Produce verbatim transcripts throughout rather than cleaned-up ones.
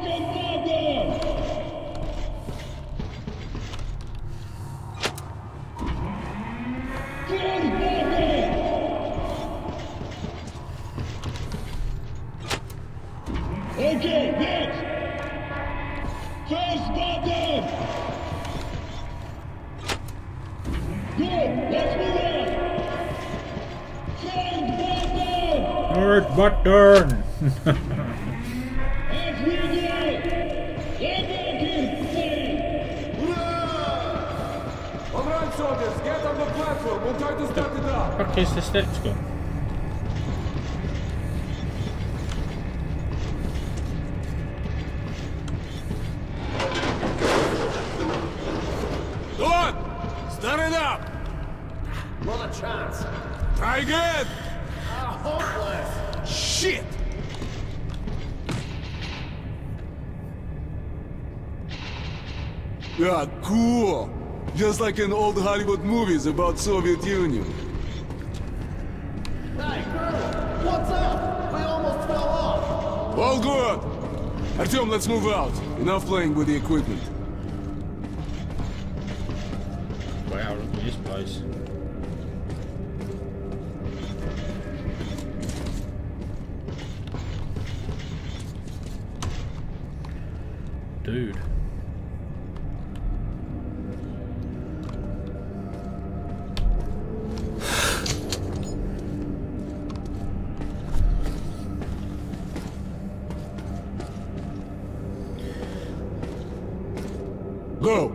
Okay, next! First button! Good, let's move on! Second button! Third button! As we go! Get back in, please! All right, soldiers, get on the platform. We'll try to start it up. Fuck is the steps go? Go on! Start it up! Not a chance. Try again! Ah, hopeless. Shit! Yeah, cool! Just like in old Hollywood movies about Soviet Union. Hey, Colonel, what's up? We almost fell off. All good! Artyom, let's move out. Enough playing with the equipment. Wow, look at this place. Dude. Go!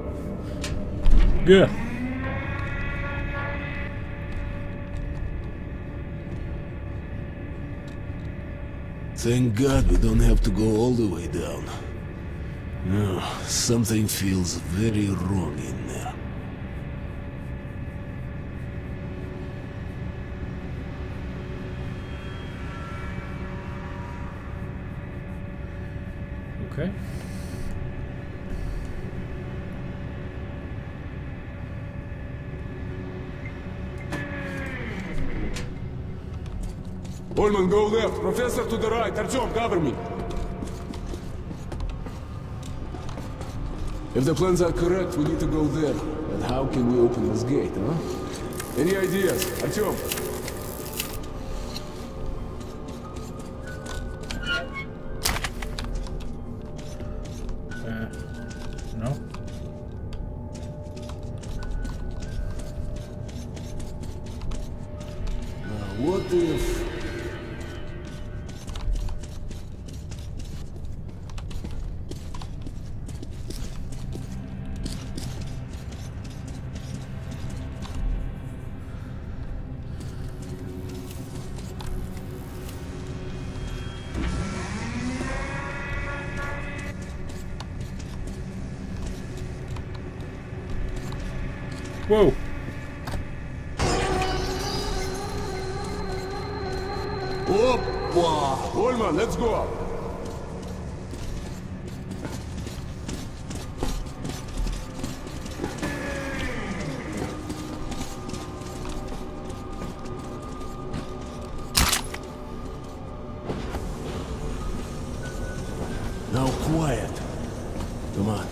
Yeah. Thank God we don't have to go all the way down. No, something feels very wrong in there. Okay. Ullman, go left. Professor to the right. Artyom, cover me. If the plans are correct, we need to go there. And how can we open this gate, huh? Any ideas? Artyom? Uh, no. Now, what if... Whoa. Опа! Ullman, let's go! Now quiet. Come on.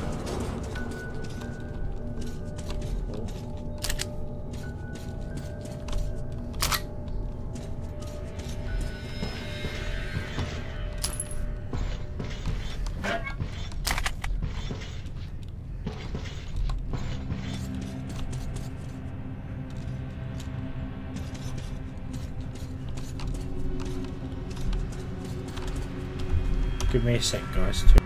Give me a sec, guys. Too.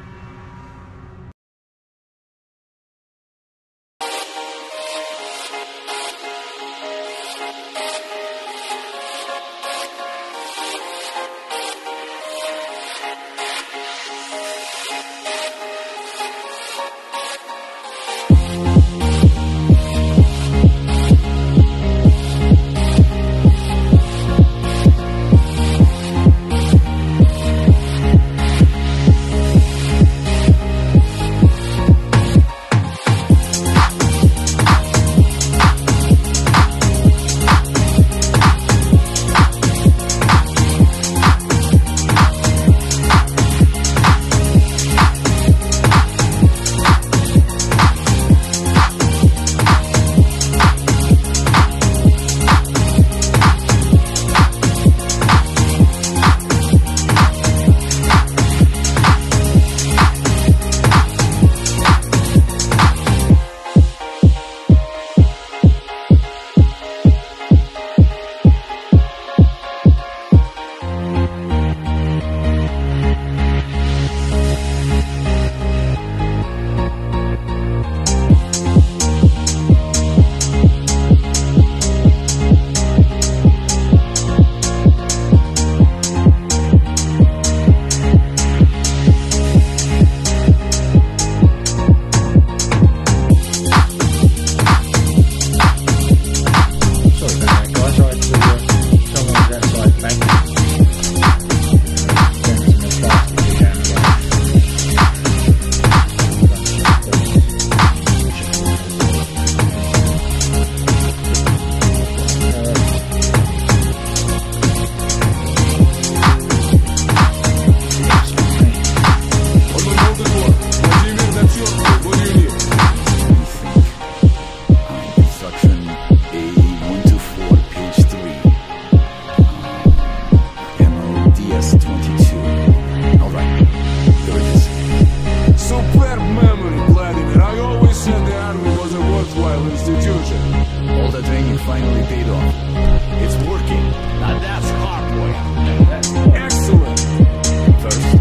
institution. All the training finally paid off. It's working. Now that's hard work. Excellent. First,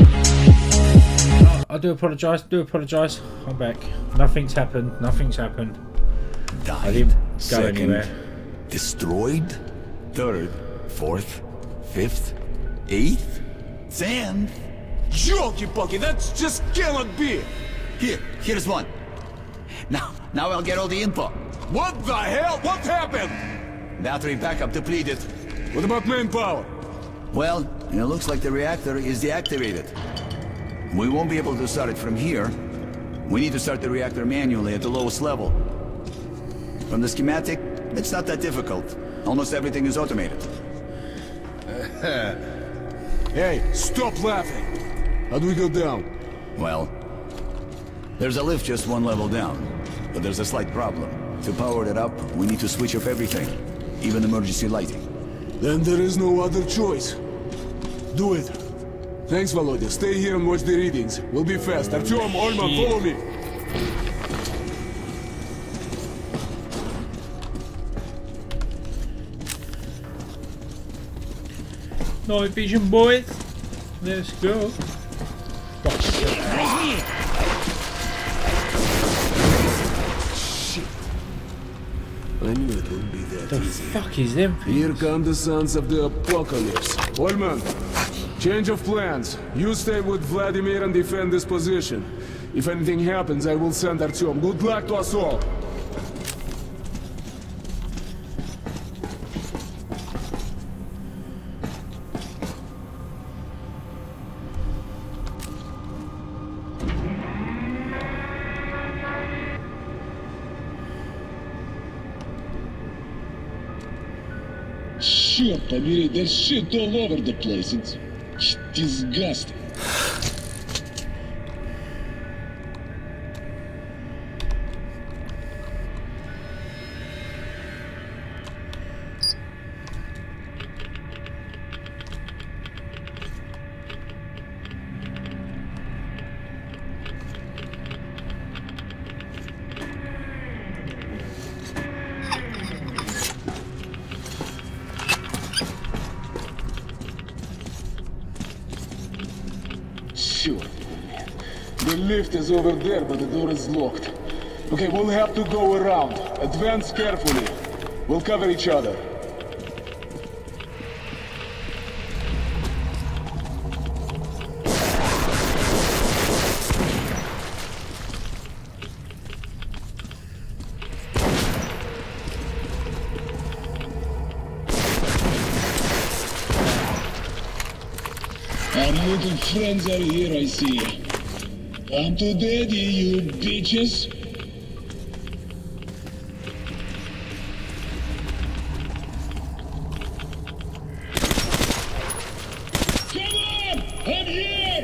I do apologise, do apologise. I'm back. Nothing's happened, nothing's happened. died. I didn't go Second, anywhere. destroyed. Third, fourth, fifth, eighth, tenth. Jolky-pokey, that just cannot be! Here, here's one. Now, now I'll get all the info. What the hell? What happened? Battery backup depleted. What about manpower? Well, it looks like the reactor is deactivated. We won't be able to start it from here. We need to start the reactor manually at the lowest level. From the schematic, it's not that difficult. Almost everything is automated. Hey, stop laughing! How do we go down? Well, there's a lift just one level down, but there's a slight problem. To power it up, we need to switch off everything, even emergency lighting. Then there is no other choice. Do it. Thanks, Volodya. Stay here and watch the readings. We'll be fast. Artyom, Olman, follow me. Night vision, boys. Let's go. I knew it wouldn't be that The easy. fuck is them? Here come the sons of the apocalypse. Olman, change of plans. You stay with Vladimir and defend this position. If anything happens, I will send Artyom. Good luck to us all. Черт побери, there's shit all over the place. It's disgusting. Sure. The lift is over there, but the door is locked. Okay, we'll have to go around. Advance carefully. We'll cover each other. Our little friends are here, I see. Come to daddy, you bitches. Come on! I'm here!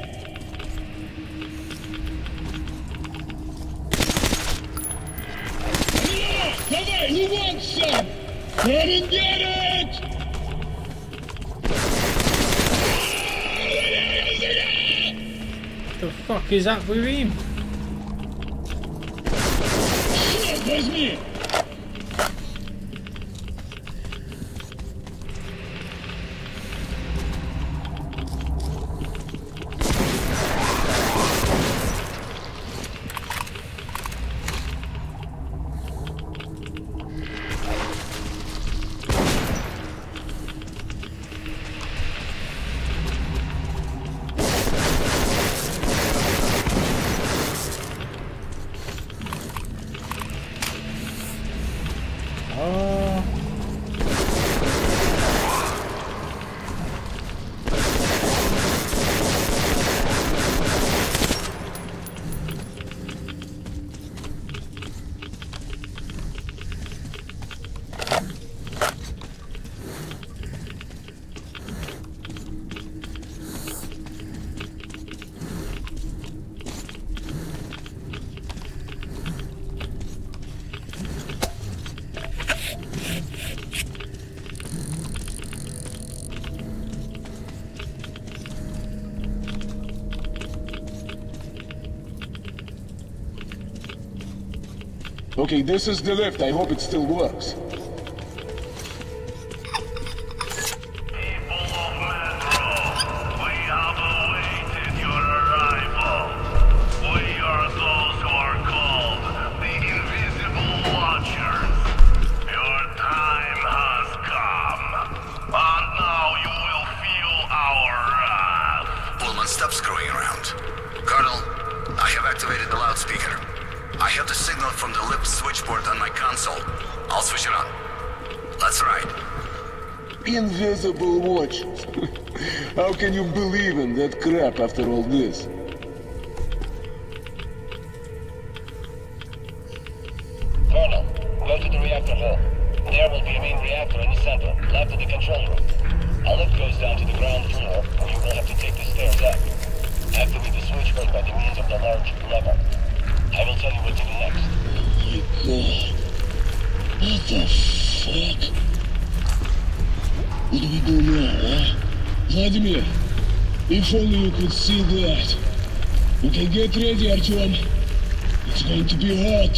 Yeah, давай, who wants some? Come and get it! The fuck is up with him? Черт возьми! Okay, this is the lift. I hope it still works. Stop screwing around. Colonel, I have activated the loudspeaker. I have the signal from the lift switchboard on my console. I'll switch it on. That's right. Invisible watchers. How can you believe in that crap after all this? Colonel, go to the reactor hall. There will be a main reactor in the center, left of the control room. A lift goes down to the ground floor, and you will have to take the stairs up. Activate the switchboard by the means of the large lever. I will tell you what to do next. Oh my god. What the fuck? What do we do now, huh? Vladimir, if only you could see that. Okay, get ready, Artyom. It's going to be hot.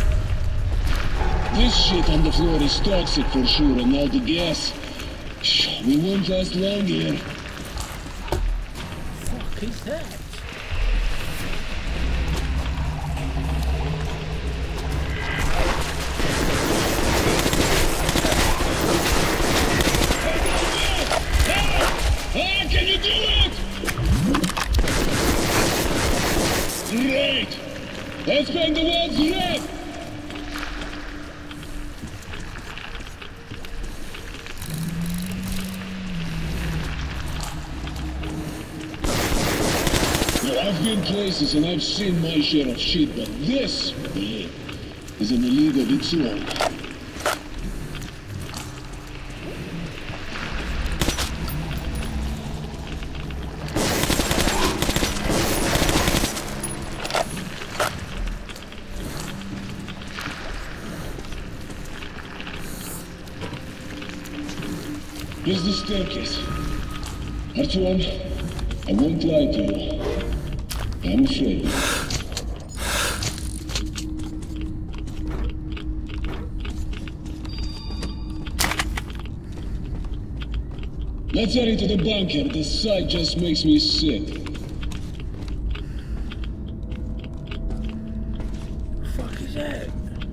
This shit on the floor is toxic for sure, and all the gas. We won't last long here. Fuck is that? Ah, can you do it? Great! Let's find the walls red! I've been places and I've seen my share of shit, but this, man, is in a league of its own. Here's the staircase. Artyom, I won't lie to you. I'm afraid. Let's head into the bunker. The sight just makes me sick. The fuck is that?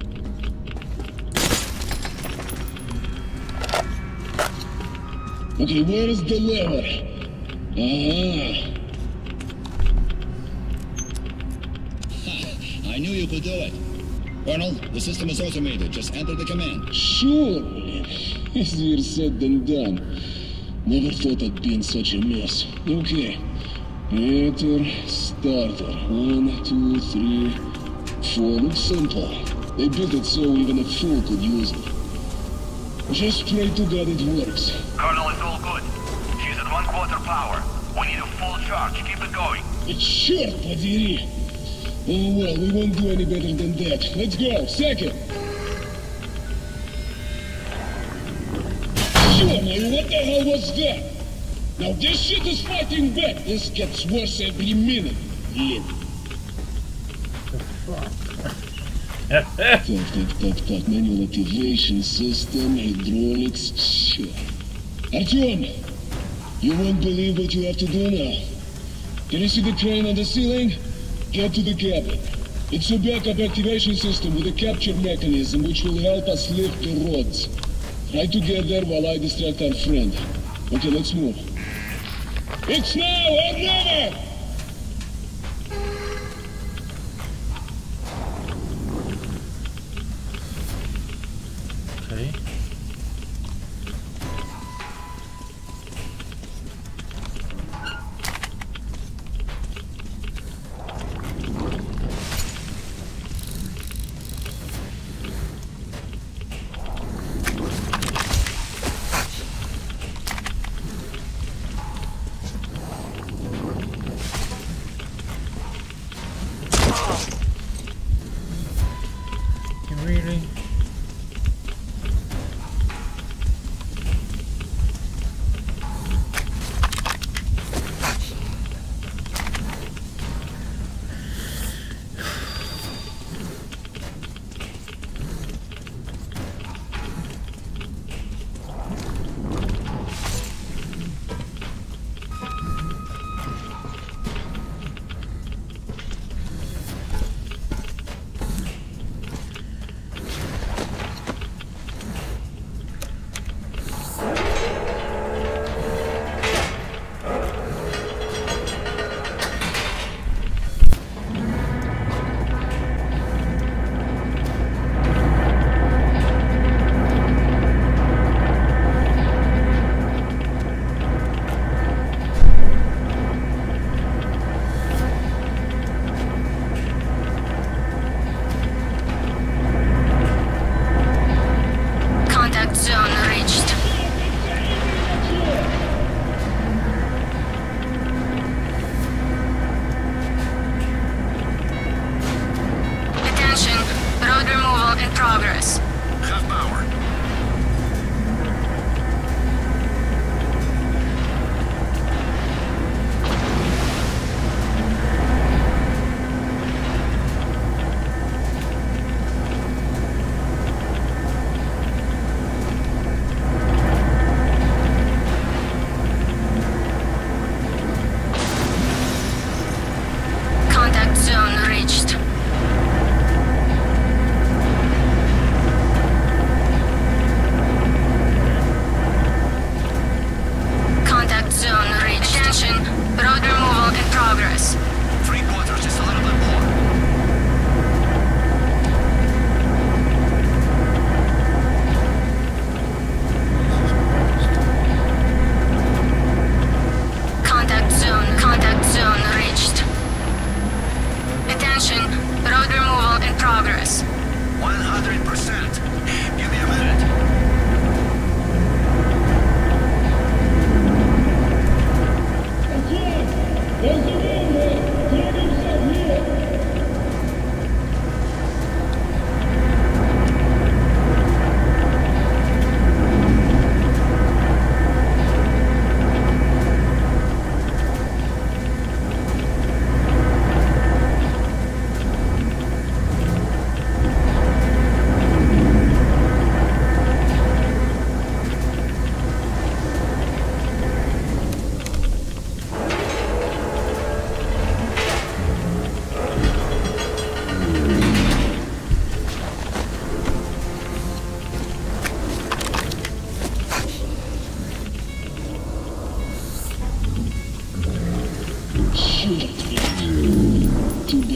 Okay, where is the lever? Ah. I knew you could do it. Colonel, the system is automated. Just enter the command. Sure, man. Easier said than done. Never thought I'd be in such a mess. Okay. Enter, starter. One, two, three, four. Looks simple. They built it so even a fool could use it. Just pray to God it works. Colonel, it's all good. She's at one quarter power. We need a full charge. Keep it going. It's short, Padiri. Oh well, we won't do any better than that. Let's go. Second. Sure, man, what the hell was that? Now this shit is fighting back. This gets worse every minute. Lip. Talk, talk, talk, talk. Manual activation system, hydraulics, sure. Artyom, you won't believe what you have to do now. Can you see the crane on the ceiling? Get to the cabin. It's a backup activation system with a capture mechanism which will help us lift the rods. Try to get there while I distract our friend. Okay, let's move. It's now or never! Okay. Really?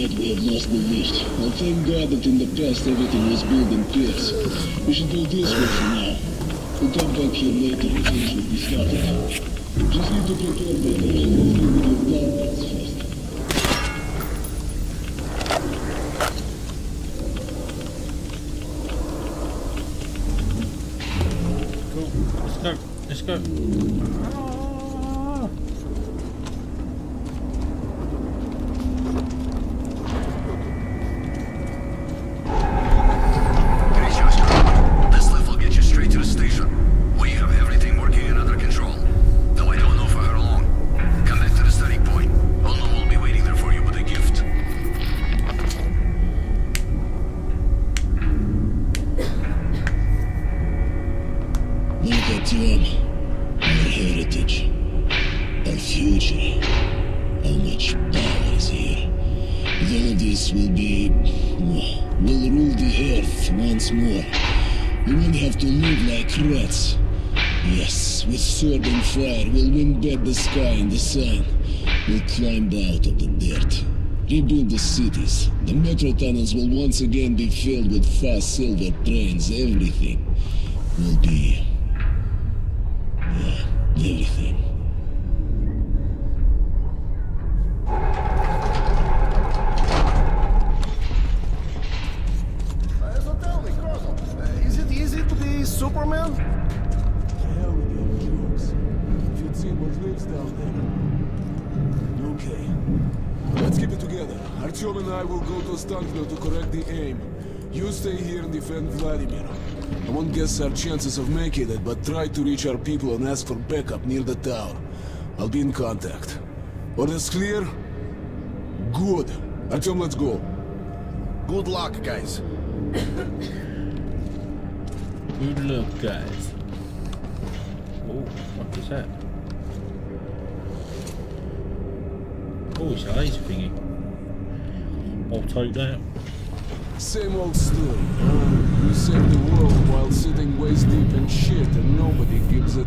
night we have lost the lift. Well, thank God that in the past everything was built in pairs. We should do this one for now. We'll come back here later and finish what we started. Just need to prepare better and deal with your downloads first. Cool. Let's go. Let's go. Ah. The sky and the sun will climb out of the dirt. Rebuild the cities. The metro tunnels will once again be filled with fast silver trains. Everything will be... yeah, everything. Uh, so tell me, Colonel, uh, is it easy to be Superman? What lives down there. Okay. Let's keep it together. Artyom and I will go to Ostankino to correct the aim. You stay here and defend Vladimir. I won't guess our chances of making it, but try to reach our people and ask for backup near the tower. I'll be in contact. Orders clear? Good. Artyom, let's go. Good luck, guys. Good luck, guys. Oh, what is that? Oh, it's a laser thingy. I'll take that. Same old story. Uh, you save the world while sitting waist deep in shit and nobody gives a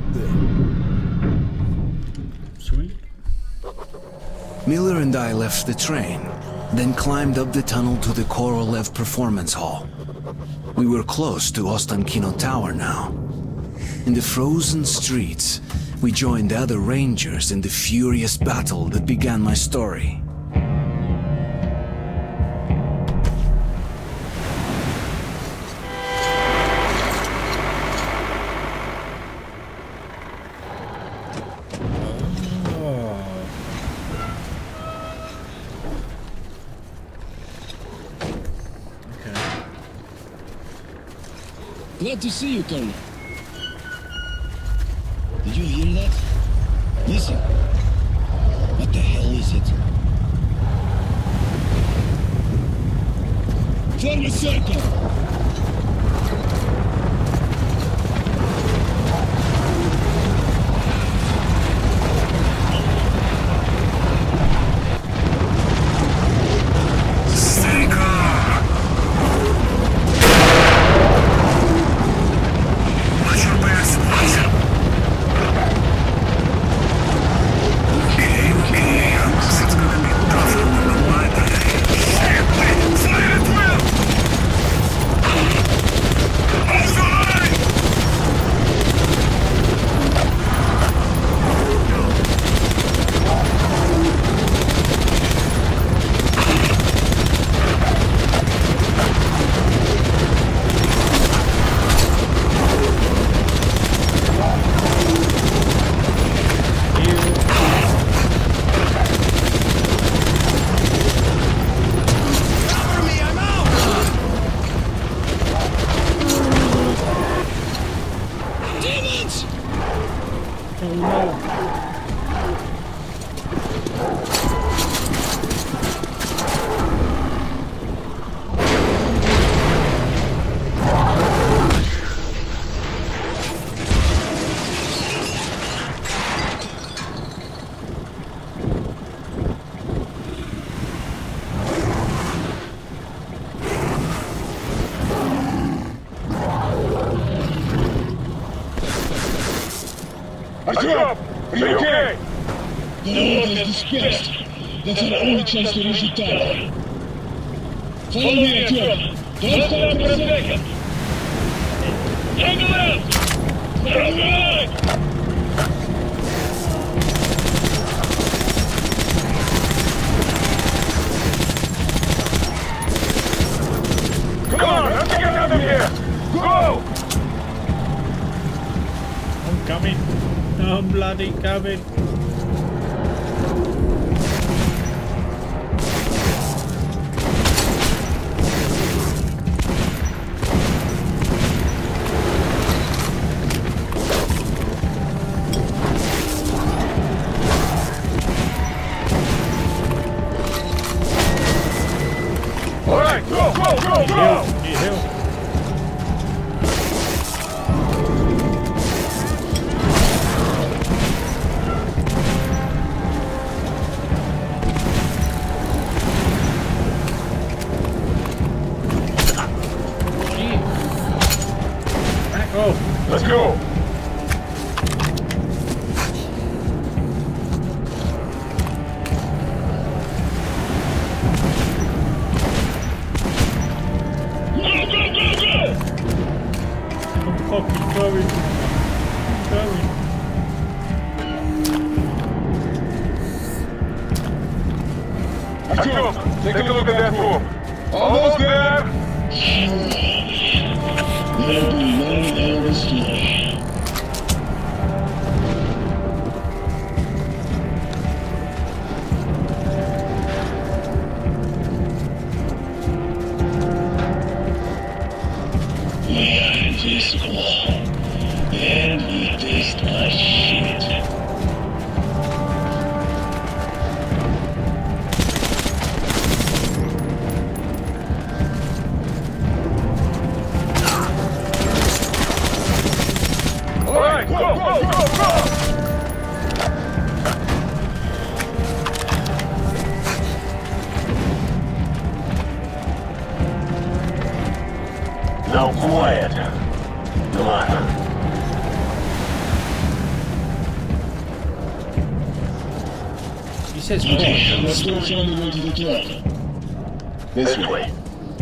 damn. Sweet. Miller and I left the train, then climbed up the tunnel to the Korolev Performance Hall. We were close to Ostankino Tower now. In the frozen streets, we joined other rangers in the furious battle that began my story. Glad to see you, Colonel. Did you hear that? Listen. What the hell is it? Form a circle! Artyom! Are you okay? The order is dispersed. That's our only chance to reach the tower. Follow me, Artyom. Don't stop for a second. Take a left. Take a right. Come on, let's get out of here! Go! I'm coming. I'm bloody coming. Let's go! fucking going. Going. Artyom, take a look at that room. Almost there! There'll be long hours fly. We are invisible, and we taste like shit. Alright, go, go, go, go! Now quiet. Come on. He says Okay, let's go find the way to the top. This way.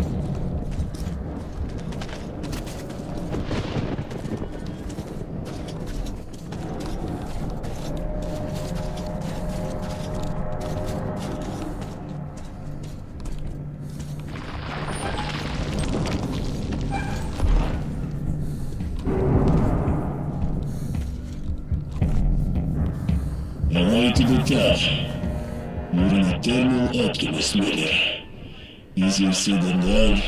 Alright to the top. You're an eternal optimist, Miller. Easier said than done.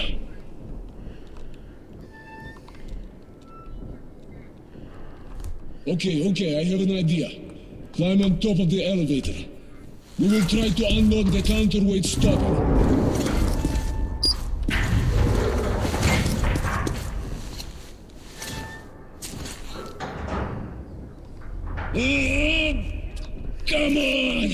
Okay, okay, I have an idea. Climb on top of the elevator. We will try to unlock the counterweight stopper. Come on!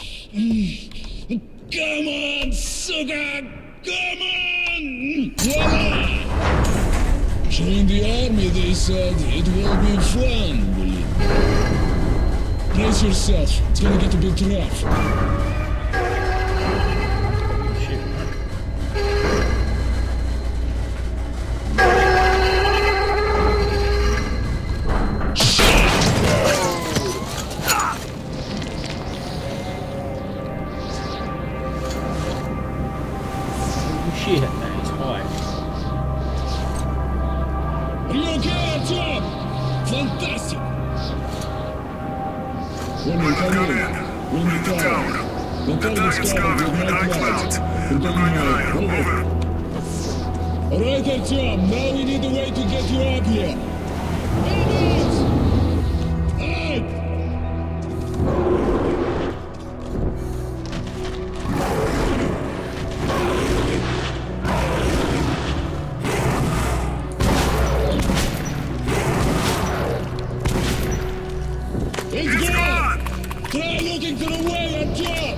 Come on, sugar! Come on! Voila! Join the army, they said. It will be fun, believe me. Brace yourself. It's gonna get a bit rough. Shit, that is high. Are you okay, Artyom? Fantastic! Woman, come in. Ring the tower. The target's covered with high clouds. We're going higher. Over. Alright, Artyom. Now we need a way to get you up here. Vamos! Up! It's gone! Try looking to the way, Artyom!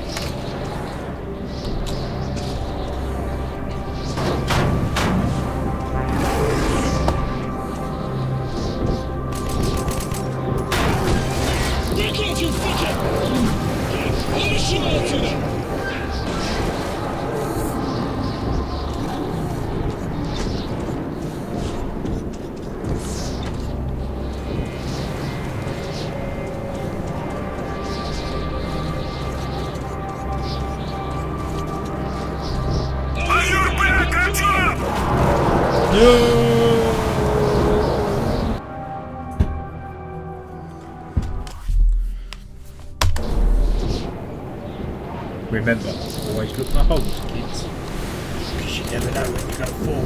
Remember, always look for holes, kids. Because you never know when you're going to fall.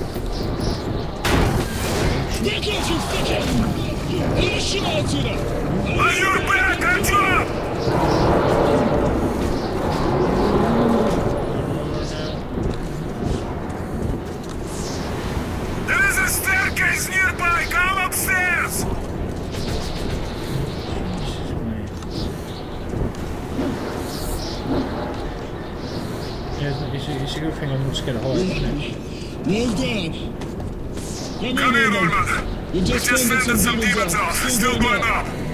Back off, you fucker! Лучше отсюда! On your back, Артём! There is a staircase nearby. Come upstairs. Yeah, it's a, it's a good thing I'm not scared of heights, isn't it? Well done! Come, Come in, in, Norman. Norman. We We just just fended fended some demons demons off. off. Still going up.